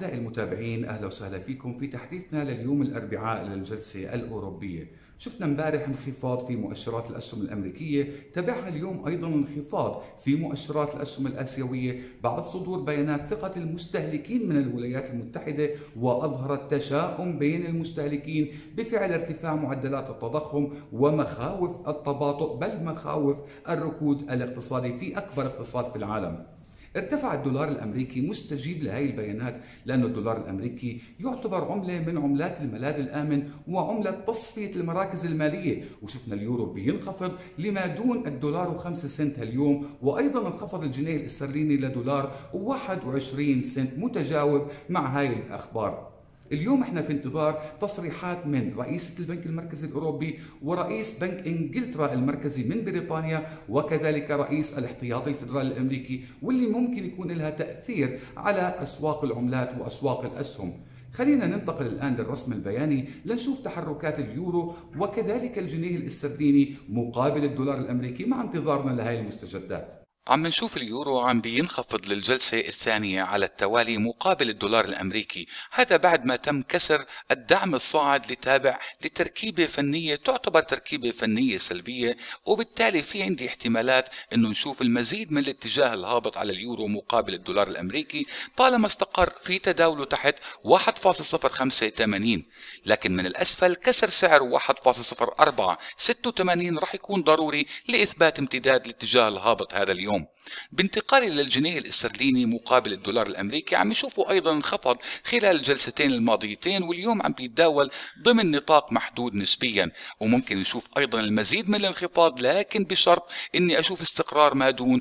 أعزائي المتابعين، أهلا وسهلا فيكم في تحديثنا لليوم الأربعاء للجلسة الأوروبية. شفنا امبارح انخفاض في مؤشرات الأسهم الأمريكية، تبعها اليوم أيضا انخفاض في مؤشرات الأسهم الآسيوية بعد صدور بيانات ثقة المستهلكين من الولايات المتحدة، وأظهرت تشاؤم بين المستهلكين بفعل ارتفاع معدلات التضخم ومخاوف التباطؤ بل مخاوف الركود الاقتصادي في أكبر اقتصاد في العالم. ارتفع الدولار الامريكي مستجيب لهذه البيانات، لأن الدولار الامريكي يعتبر عملة من عملات الملاذ الآمن وعملة تصفية المراكز المالية، وشفنا اليورو بينخفض لما دون الدولار و5 سنت اليوم، وأيضا انخفض الجنيه الاسترليني لدولار و21 سنت، متجاوب مع هاي الأخبار. اليوم احنا في انتظار تصريحات من رئيسة البنك المركزي الأوروبي ورئيس بنك إنجلترا المركزي من بريطانيا، وكذلك رئيس الاحتياطي الفدرالي الأمريكي، واللي ممكن يكون لها تأثير على أسواق العملات وأسواق الأسهم. خلينا ننتقل الآن للرسم البياني لنشوف تحركات اليورو وكذلك الجنيه الاسترليني مقابل الدولار الأمريكي مع انتظارنا لهذه المستجدات. عم نشوف اليورو عم بينخفض للجلسة الثانية على التوالي مقابل الدولار الأمريكي، هذا بعد ما تم كسر الدعم الصاعد لتابع لتركيبة فنية تعتبر تركيبة فنية سلبية، وبالتالي في عندي احتمالات انه نشوف المزيد من الاتجاه الهابط على اليورو مقابل الدولار الأمريكي طالما استقر في تداوله تحت 1.085، لكن من الأسفل كسر سعر 1.0486 رح يكون ضروري لإثبات امتداد الاتجاه الهابط هذا اليوم. بانتقالي للجنيه الاسترليني مقابل الدولار الامريكي عم يشوفوا ايضا انخفض خلال الجلستين الماضيتين، واليوم عم بيتداول ضمن نطاق محدود نسبيا، وممكن نشوف ايضا المزيد من الانخفاض لكن بشرط اني اشوف استقرار ما دون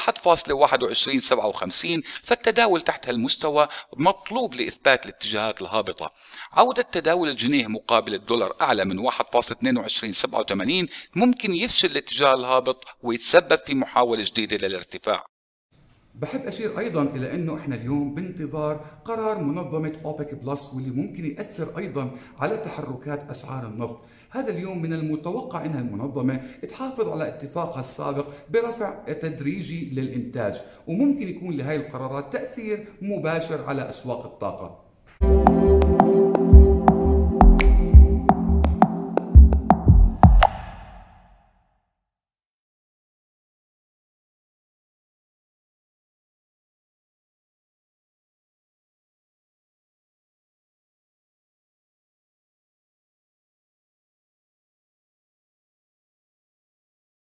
1.2157، فالتداول تحت هالمستوى مطلوب لاثبات الاتجاهات الهابطه. عودة تداول الجنيه مقابل الدولار اعلى من 1.2287 ممكن يفشل الاتجاه الهابط ويتسبب في محاولة جديدة للارتفاع. بحب أشير أيضا إلى أنه إحنا اليوم بانتظار قرار منظمة أوبك بلس، واللي ممكن يأثر أيضا على تحركات أسعار النفط. هذا اليوم من المتوقع أنها المنظمة تحافظ على اتفاقها السابق برفع تدريجي للإنتاج، وممكن يكون لهذه القرارات تأثير مباشر على أسواق الطاقة.